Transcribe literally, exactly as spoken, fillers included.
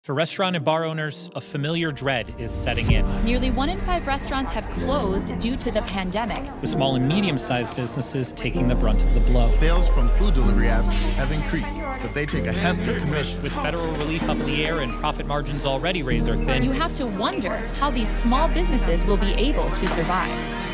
For restaurant and bar owners, a familiar dread is setting in. Nearly one in five restaurants have closed due to the pandemic. With small and medium-sized businesses taking the brunt of the blow. Sales from food delivery apps have increased, but they take a hefty commission. With federal relief up in the air and profit margins already razor thin, you have to wonder how these small businesses will be able to survive.